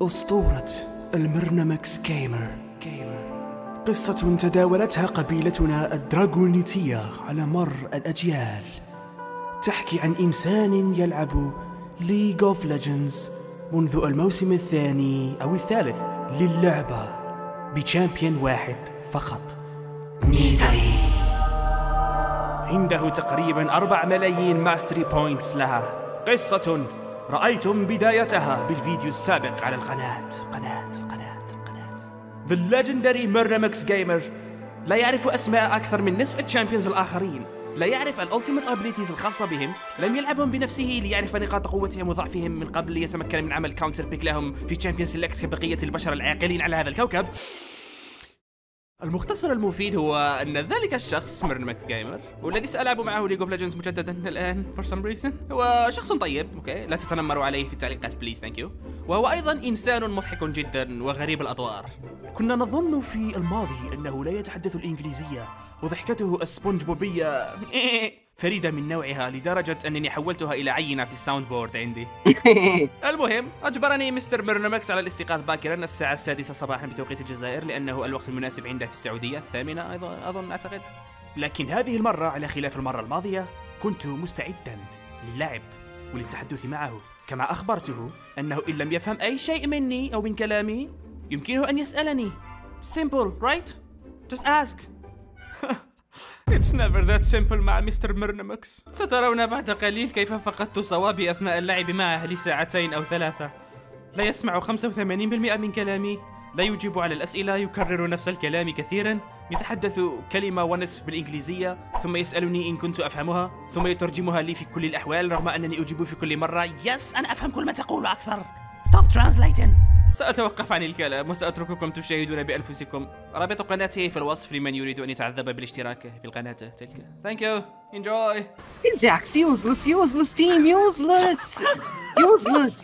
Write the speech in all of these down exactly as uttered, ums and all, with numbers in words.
أسطورة المرنمكس جيمر. قصة تداولتها قبيلتنا الدراغونيتية على مر الأجيال، تحكي عن إنسان يلعب ليج اوف ليجندز منذ الموسم الثاني أو الثالث للعبة بشامبيون واحد فقط، نيداري. عنده تقريبا أربع ملايين ماستري بوينتس لها. قصة رأيتم بدايتها بالفيديو السابق على القناة. قناة قناة قناة The Legendary Myrnamax Gamer لا يعرف أسماء أكثر من نصف الشامبيونز الآخرين، لا يعرف الألتيميت أبيليتيز الخاصة بهم، لم يلعبهم بنفسه ليعرف نقاط قوتهم وضعفهم من قبل ليتمكن من عمل كاونتر بيك لهم في تشامبيون سيلكت كبقية البشر العاقلين على هذا الكوكب. المختصر المفيد هو أن ذلك الشخص مرنمكس جيمر، والذي سألعب معه ليج اوف ليجندز مجددا الآن for some reason، هو شخص طيب، أوكي، لا تتنمروا عليه في التعليقات بليز ثانك يو. وهو أيضا إنسان مضحك جدا وغريب الأطوار. كنا نظن في الماضي أنه لا يتحدث الإنجليزية، وضحكته السبونج بوبية فريدة من نوعها لدرجة أنني حولتها إلى عينة في الساوند بورد عندي. المهم، أجبرني مستر مرنمكس على الاستيقاظ باكرا الساعة السادسة صباحا بتوقيت الجزائر، لأنه الوقت المناسب عنده في السعودية الثامنة أيضا أظن أعتقد. لكن هذه المرة على خلاف المرة الماضية كنت مستعدا للعب وللتحدث معه، كما أخبرته أنه إن لم يفهم أي شيء مني أو من كلامي يمكنه أن يسألني. Simple, right? Just ask. It's never that simple مع مستر مرنمكس. سترون بعد قليل كيف فقدت صوابي أثناء اللعب معه لساعتين أو ثلاثة. لا يسمع خمسة وثمانين بالمئة من كلامي، لا يجيب على الأسئلة، يكرر نفس الكلام كثيرا، يتحدث كلمة ونصف بالإنجليزية ثم يسألني إن كنت أفهمها ثم يترجمها لي في كل الأحوال، رغم أنني أجيب في كل مرة يس أنا أفهم كل ما تقول أكثر. Stop translating. سأتوقف عن الكلام وسأترككم تشاهدون بأنفسكم. رابط قناته في الوصف لمن يريد أن يتعذب بالاشتراك في القناة تلك. Thank you. Enjoy. Jax, useless, useless team, useless, useless.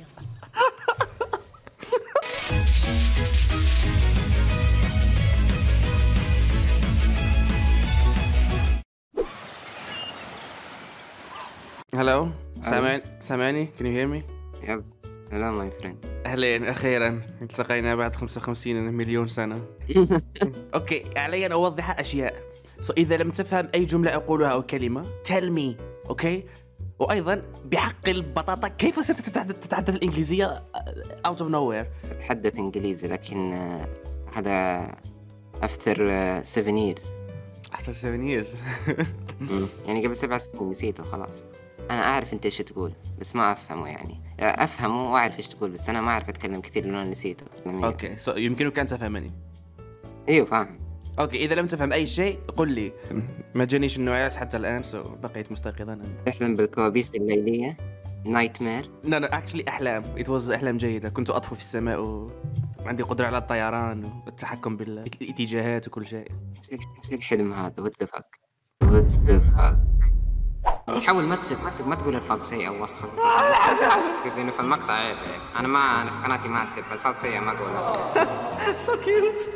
Hello. سامعني؟ سامعني؟ Can you hear me? Yep. Hello my friend. أهلين، أخيرا التقينا بعد خمسة وخمسين مليون سنة. أوكي، علي أن أوضح أشياء. so إذا لم تفهم أي جملة أقولها أو كلمة tell me، أوكي؟ وأيضا بحق البطاطا، كيف صرت تتحدث الإنجليزية out of nowhere؟ أتحدث إنجليزي لكن هذا after seven years. after seven years. يعني قبل سبع سنين نسيته خلاص. أنا أعرف أنت إيش تقول بس ما أفهمه، يعني أفهمه وأعرف إيش تقول بس أنا ما أعرف أتكلم كثير لأنه نسيته. أوكي، so يمكنك أن تفهمني. أيوه فاهم. أوكي، إذا لم تفهم أي شيء قل لي. ما جانيش النعاس حتى الآن، so بقيت مستيقظا. تحلم بالكوابيس الليلية؟ نايتمير؟ لا لا actually أحلام. it was أحلام جيدة. كنت أطفو في السماء وعندي قدرة على الطيران والتحكم بالاتجاهات وكل شيء. إيش الحلم هذا؟ what the fuck what the fuck. حاول ما تسف ما ما تقول الفاظ سيئة أو وصفة زي في المقطع عيب. أنا ما أنا في قناتي ما أسف الفاظ سيئة ما أقولها. so cute.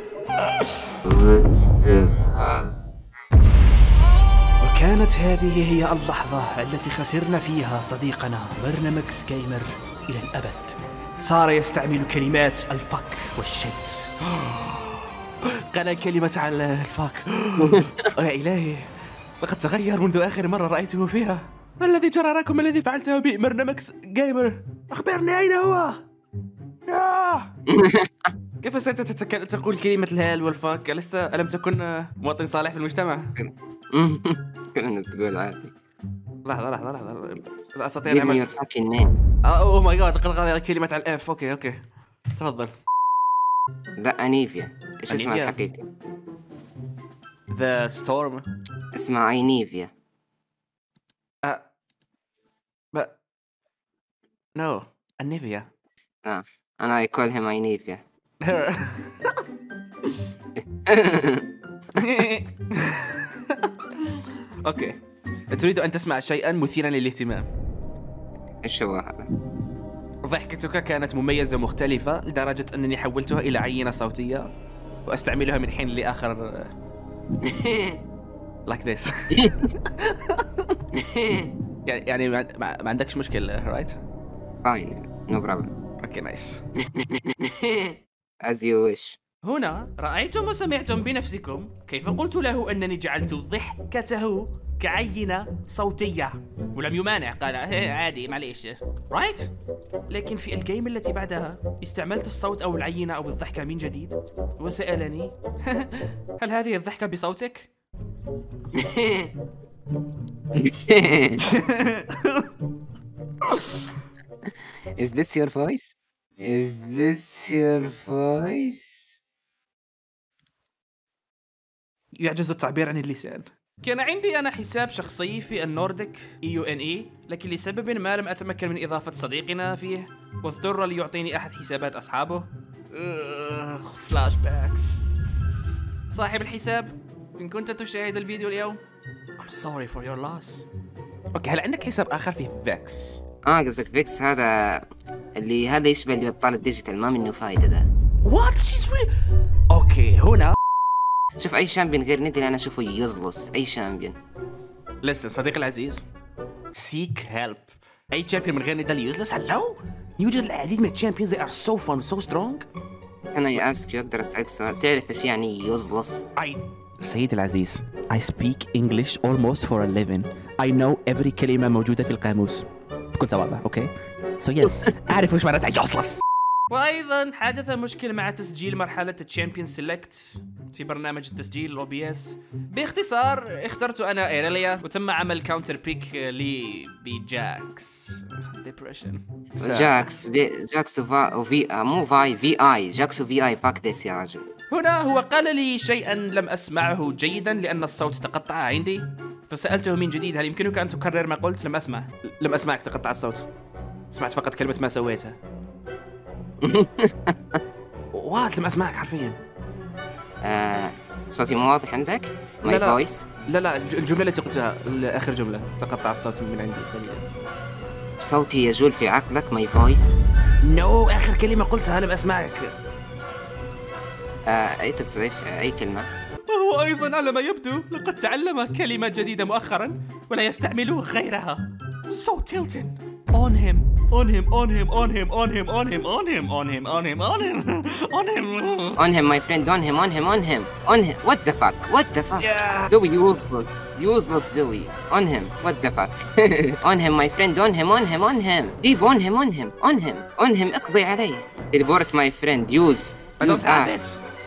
وكانت هذه هي اللحظة التي خسرنا فيها صديقنا مرنمكس جيمر إلى الأبد. صار يستعمل كلمات الفك والشيت. قال كلمة على الفك. يا إلهي، لقد تغير منذ آخر مرة رأيته فيها. ما الذي جرى لكم؟ ما الذي فعلته بمرنمكس جيمر؟ أخبرني أين هو؟ كيف صرت تقول كلمة الهال والفاك؟ ألست ألم تكن مواطن صالح في المجتمع؟ كل الناس تقول عادي. لحظة لحظة لحظة لا أستطيع Give me your fucking name. أوه ماي جاد، لقد غير كلمة على الإف. أوكي أوكي تفضل. لا أنيفيا. إيش اسمها الحقيقي؟ The Storm. اسمها أينيفيا. أه ب No أنيفيا. آه أنا I call him أينيفيا. أوكي، تريد أن تسمع شيئا مثيرا للاهتمام. إيش هو هذا؟ ضحكتك كانت مميزة ومختلفة لدرجة أنني حولتها إلى عينة صوتية وأستعملها من حين لآخر. like this. يعني يعني ما, ما عندكش مشكلة right؟ fine no problem. اوكي نايس. as you wish. هنا رأيتم وسمعتم بنفسكم كيف قلت له أنني جعلت ضحكته كعينة صوتية، ولم يمانع، قال هي عادي معليش رايت. لكن في الجيم التي بعدها استعملت الصوت أو العينة أو الضحكة من جديد وسألني هل هذه الضحكة بصوتك؟ Is this your voice? Is this your voice? يعجز التعبير عن اللسان. كان عندي أنا حساب شخصي في النورديك إي يو إن إي، لكن لسبب ما لم أتمكن من إضافة صديقنا فيه، واضطر ليعطيني أحد حسابات أصحابه. فلاش باكس. صاحب الحساب، إن كنت تشاهد الفيديو اليوم I'm sorry for your loss. اوكي هل عندك حساب اخر فيه فيكس؟ اه قصدك فيكس، هذا اللي هذا يشبه اللي بطال الديجيتال، ما منه فايدة ذا. وات شيز really... اوكي هنا شوف أي شامبيون غير ندي أنا أشوفه يزلص، أي شامبيون. لسه صديقي العزيز، سيك هيلب. اي تشامبيون من غير نضال يوزلس؟ هلو يوجد العديد من التشامبيونز they are so fun so strong. أنا أسك أقدر أسألك سؤال، تعرف إيش يعني يزلص؟ I... سيدي العزيز I speak English almost for a living. I know every كلمة موجودة في القاموس بكل تواضع. اوكي so yes أعرف وش معناتها يوزلس. وأيضا حدث مشكل مع تسجيل مرحلة الشامبيون سيلكت في برنامج التسجيل الأو بي إس. باختصار اخترت أنا إيريليا وتم عمل كاونتر بيك لي بجاكس. ديبريشن. جاكس بي... جاكس وفا... وفي مو فاي في اي جاكس وفي اي فاك ذس يا رجل. هنا هو قال لي شيئا لم أسمعه جيدا لأن الصوت تقطع عندي، فسألته من جديد هل يمكنك أن تكرر ما قلت؟ لم أسمع. لم أسمعك، تقطع الصوت، سمعت فقط كلمة ما سويتها. وات لم أسمعك حرفيا. آه... صوتي مو واضح عندك؟ ماي لا لا. فويس؟ لا لا الجملة التي قلتها آخر جملة تقطع الصوت من عندي قليلا. صوتي يجول في عقلك ماي فويس؟ نو no, آخر كلمة قلتها لم أسمعك. آه... أي تقصد إيش؟ آه... أي كلمة؟ وهو أيضا على ما يبدو لقد تعلم كلمة جديدة مؤخرا ولا يستعمل غيرها. So tilted. On him, on him, on him, on him, on him, on him, on him, on him, on him, on him, on him. On him my friend, on him, on him, on him, on him. What the fuck? What the fuck? Yeah. Dewey useless, useless Dewey. On him. What the fuck? On him my friend, on him, on him, on him. Deep on him, on him, on him, on him. اقضي عليه. Teleport my friend. Use. I don't Use have at. it.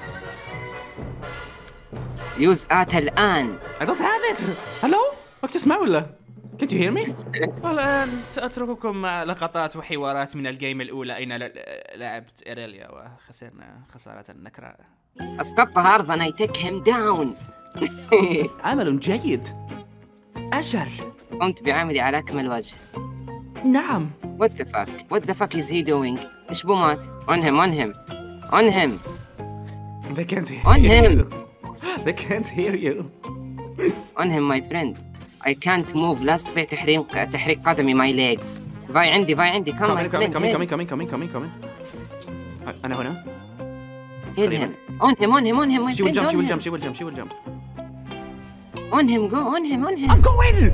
Use at الآن. I don't have it. Hello? وقت تسمع ولا؟ Can't you hear me? والآن سأترككم مع لقطات وحوارات من الجيم الأولى أين لعبت إيريليا وخسرنا خسارة نكراء. أسقطها أرضا. I take him down. عمل جيد. أجل. قمت بعملي على أكمل وجه. نعم. What the fuck? What the fuck is he doing? إيش بو مات؟ On him, on him, on him. They can't hear On you. him. They can't hear you. On him my friend. I can't move. لا أستطيع تحريك تحريك قدمي. my legs. باي عندي باي عندي. come Come in, my come in, friend. come in, come in, come in, come in, come in, come in. أنا هنا. Kill him. On him, on him, on him, my She will friend. jump, she on will him. jump, she will jump, she will jump. On him, go on him, on him. I'm going.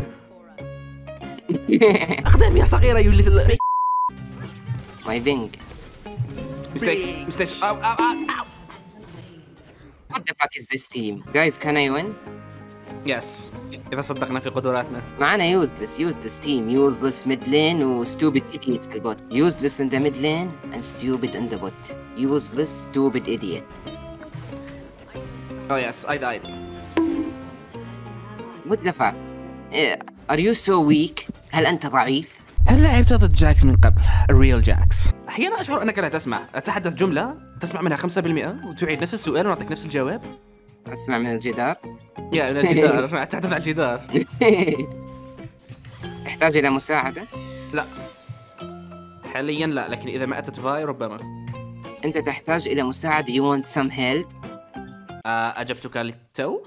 أقدم يا صغيرة you little. My bing. Mistakes, mistakes. Ow, ow, ow, ow. What the fuck is this team? Guys, can I win? Yes. إذا صدقنا في قدراتنا. معنا useless, useless team, useless mid lane و stupid idiot في البوت. Useless in the mid lane and stupid in the bot. Useless, stupid idiot. Oh yes, I died. What the fuck? Uh, are you so weak? هل أنت ضعيف؟ هل لعبت ضد جاكس من قبل؟ الريال جاكس. أحيانا أشعر أنك لا تسمع. أتحدث جملة تسمع منها خمسة بالمئة وتعيد نفس السؤال ونعطيك نفس الجواب. أسمع من الجدار. يا من الجدار. أتحدث عن الجدار. تحتاج إلى مساعدة؟ لا. حاليا لا، لكن إذا ما أتت فاي ربما. أنت تحتاج إلى مساعدة. You want some help؟ أجبتك للتو.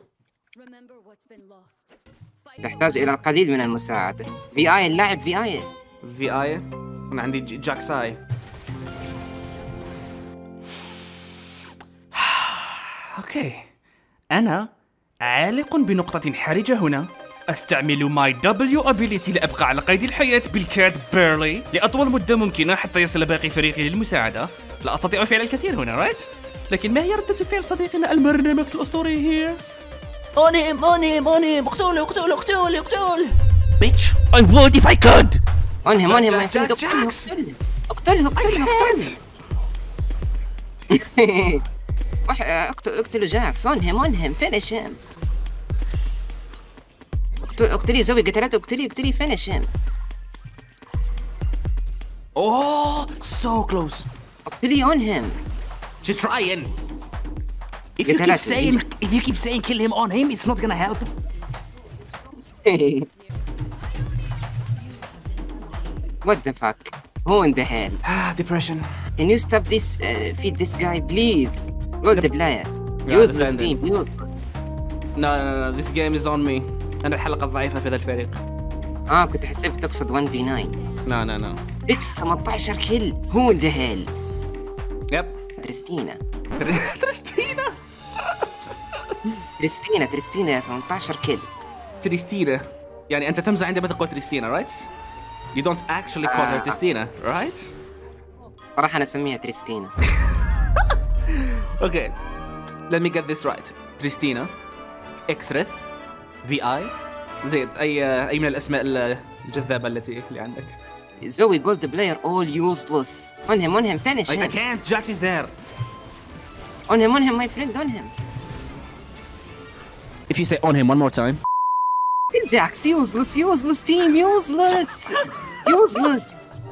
تحتاج إلى القليل من المساعدة. في آي اللاعب في آي. في آي. أنا عندي جاكس آي. أوكي. أنا عالق بنقطة حرجة هنا استعمل ماي دبليو ابيليتي لابقى على قيد الحياة بالكاد بيرلي لأطول مدة ممكنة حتى يصل باقي فريقي للمساعدة. لا أستطيع فعل الكثير هنا رايت؟ لكن ما هي ردة فعل صديقنا المرنمكس الأسطوري هي؟ أونيم أونيم أونيم اقتله اقتله اقتله اقتله بيتش I would if I could. اونهم اونهم ماي فريند، اقتله اقتله اقتله اقتله اقتلوا جاكس. اونهم اونهم فينيش هيم. اقتلي زوي، قتلته. اقتلي اقتلي فينيش هيم. Oh, so close. اقتلي اونهم. Just trying. If you keep saying, if you keep saying kill him on him, it's not gonna help. What the fuck? Who in the hell? Ah, depression. Can you stop this? Uh, feed this guy, please. All the players. Useless team, useless. No, no, no, this game is on me. أنا الحلقة الضعيفة في ذا الفريق. آه كنت حسبت تقصد واحد في تسعة. No, no, no. إكس ثمانية عشر كيل. Who in the hell? Yep. تريستينا. تريستينا. تريستينا تريستينا ثمانية عشر كيل. تريستينا. يعني أنت تمزح عندما تقول تريستينا, right? You don't actually call her تريستينا, right? صراحة أنا أسميها تريستينا. Okay. Let me get this right. تريستينا. إكسرث. في آي. زيد. أي أي من الأسماء الجذابة التي اللي عندك. زوي جولد بلاير all useless. On him on him finish him. I can't. Jax is there. On him on him my friend on him. If you say on him one more time. Jax useless useless team useless useless.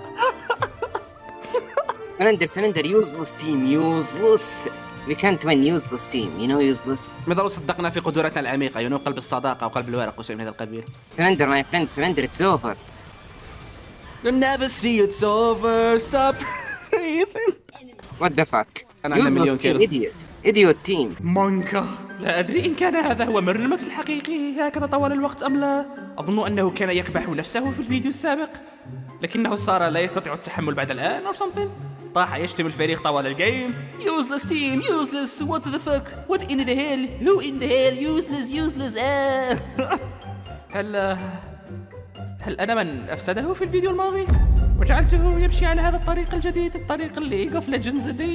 Surrender surrender useless team useless. We can't win useless team, you know useless. ماذا لو صدقنا في قدراتنا العميقة, you know, قلب الصداقة وقلب الورق وشيء من هذا القبيل. Surrender my friend, surrender, it's over. You'll never see it's over, stop breathing. What the fuck? أنا عندي مليون كيلو. Idiot, idiot team. مونكا. لا أدري إن كان هذا هو مرنمكس الحقيقي هكذا طوال الوقت أم لا. أظن أنه كان يكبح نفسه في الفيديو السابق, لكنه صار لا يستطيع التحمل بعد الآن or something. طاح يشتم الفريق طوال الجيم. Useless team, useless, what the fuck, what in the hell, who in the hell, useless, useless. آه. هل هل أنا من أفسده في الفيديو الماضي وجعلته يمشي على هذا الطريق الجديد, الطريق اللي League of Legends دي؟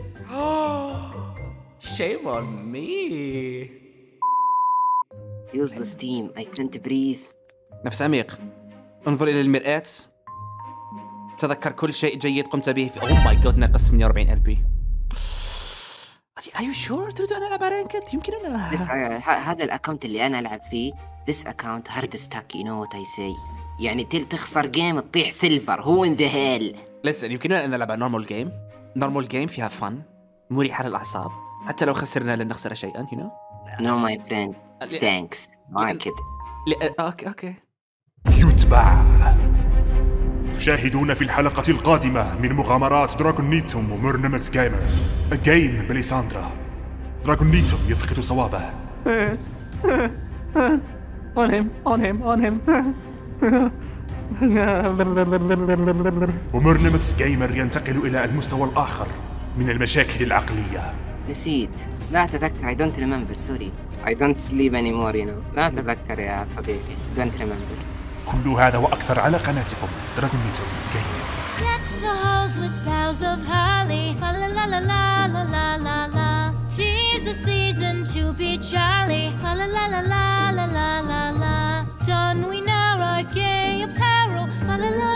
Shame on me. Useless team, I can't breathe. نفس عميق. انظر إلى المرآة. تذكر كل شيء جيد قمت به في اوه ماي جاد ناقص ثمانية وأربعين ألف بي. Are you sure تريد أن ألعب رانكت؟ يمكن أن بس هذا الأكونت اللي أنا ألعب فيه this account hard stack, you know what I say. يعني تخسر جيم تطيح سيلفر. Who in the hell? Listen, يمكننا أن نلعب نورمال جيم. نورمال جيم فيها فن, مريحة للأعصاب, حتى لو خسرنا لن نخسر شيئا, you know. No my friend, thanks. ما كده. أوكي أوكي. يتبع. تشاهدون في الحلقة القادمة من مغامرات دراغونيتوم ومرنمكس جيمر. جيم بليساندرا. دراغونيتوم يفقد صوابه. On him, on him, on him. ومرنمكس جيمر ينتقل إلى المستوى الآخر من المشاكل العقلية. نسيت. لا أتذكر. I don't remember. Sorry. I don't sleep anymore, you know. لا أتذكر يا صديقي. Don't remember. كل هذا وأكثر على قناتكم دراغونيتوم جيمر. Deck the halls with boughs of holly. La la la la la la la la la. Tis the season to be jolly. La la la la la la la la la. Don we now our gay apparel. La la la.